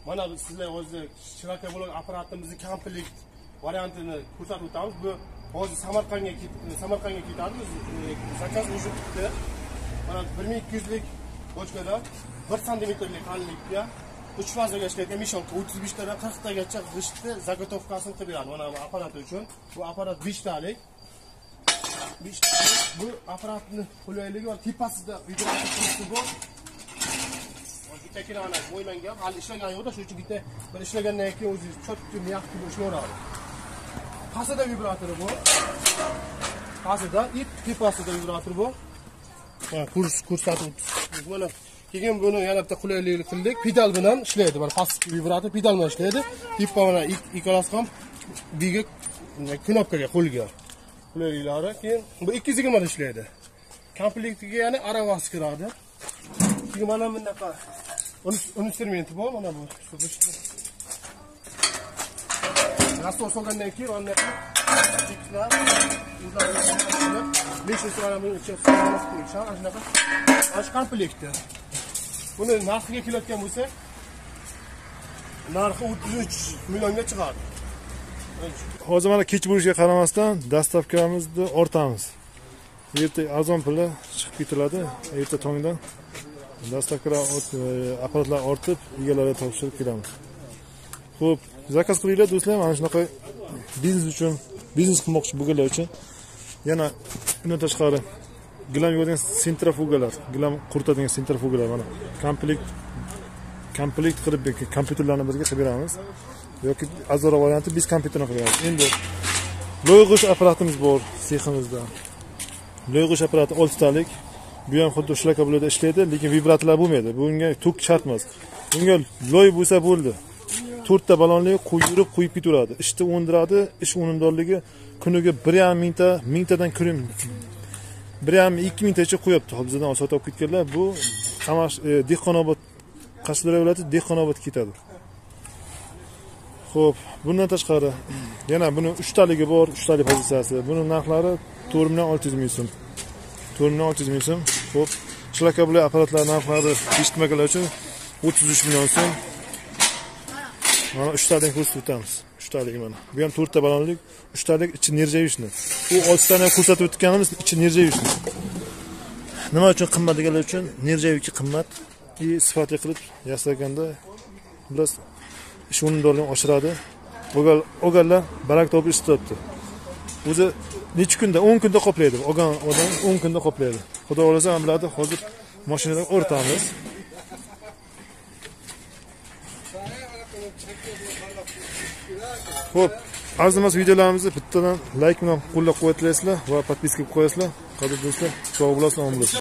Mana biz sizlar o'zi shiraka bo'lgan apparatimizni komplekt variantini ko'rsatib o'tamiz. Bu hozir Samarqandga ketadi. Zakaz уже bitdi. Mana 1200 lik bochkada 1 santimetrlik qalinlikka 3 fazaga ishlayotgan mishonka 35 tadan 40 tagacha g'ishtni zagotovkasini qilib beradi. Mana bu apparat uchun. Bu apparat 5 talik. Bu apparatni qulayligi va tepasida vibratsiya bor. Bitta kirana qo'ymangan, hali ishlagan yo'qda, shuning uchun bitta bir ishlagandan keyin o'zi cho'tki miyaqti bo'shlayveradi. Pastida vibratori bor. Pastida tepasida vibratori bor. Mana ko'rsatib mana keyin buni yana bitta qulaylik qildik. Pedal bilan ishlaydi. Mana past vibrator pedal bilan ishlaydi. Tepa mana ikkalasi ham biga knopkaga qo'lga. Qulayliklari keyin bu 220 da ishlaydi. Komplektiga yana aravasi kiradi. Keyin mana bunaqa instrumenti bor, mana bu. Rasto solgandan keyin anaqa tiklar, uzlar, 500 so'm buni ichiga solib qo'yishgan, anaqa. Ash komplekti. Buni narxiga kelayotgan bo'lsa, narxi 33 millionga chiqadi. Hozir mana kech bo'lishiga qaramasdan dastavkamizni ortamiz. Erta arzon puli chiqib ketiladi, erta tongdan dastavkalar apparatlar ortib, egalariga topshirib kelamiz. Xo'p, zakaz qilinglar do'stlar, mana shunaqa biznes uchun, biznes qilmoqchi bo'lganlar uchun yana undan tashqari gilam yuvadigan sentrifugalar, gilam quritadigan sentrifugalar mana komplekt qilib kompyuterlarni birga qilib beramiz. Yoki azora varianti biz kompyuterni qilamiz. Endi loyg'ish apparatimiz bor seximizda. Loyg'ish apparati 6 talik. Bu ham xuddi shlaka bo'ladi ishlaydi, lekin vibratorlar bo'lmaydi. Bunga tok shart emas. Bunga loy bo'lsa bo'ldi. 4 ta balonli qo'yib ketaveradi. Ishni o'ndiradi, ish unumdorligi kuniga 1,5 mingtadan kirim 1,5-2 mingtacha qo'yapti. Bizdan sotib olib ketganlar bu Qamash Dehqonobod Qashqadaryo viloyati Dehqonobod ketadi. Xo'p, bundan tashqari yana buni 3 taligi bor, 3 talik pozitsiyasi. Buning narxlari 4,600 ming so'm. 4,600 ming so'm. Xo'p, shlaka bilan apparatlar narxlari eshitmaganlar uchun 33 million so'm. Mana 3 talik ko'rsatib o'tamiz. 3 talik mana. Bu ham 4 ta balonlik, 3 talik ichi nirjayishni. U 6 tani ko'rsatib o'tganimiz ichi nirjayishni. Nima uchun qimmat deganlar uchun nirjayuvchi qimmat, sifatli qilib yasaganda biroz ish unumdorligini oshiradi. O'g'allar barak topib ishlabdi. O'zi necha kunda, 10 kunda qoplaydi. Olgan odam 10 kunda qoplaydi. Xudo xolasa ham biladi, hozir mashinadan o'rtamiz. Xo'p, arzimas videolarimizni bittadan like bilan qo'llab-quvvatlaysizlar va podpiska qilib qo'yasizlar. Qadrli do'stlar, sog' bo'lasizlar, omon bo'lasiz.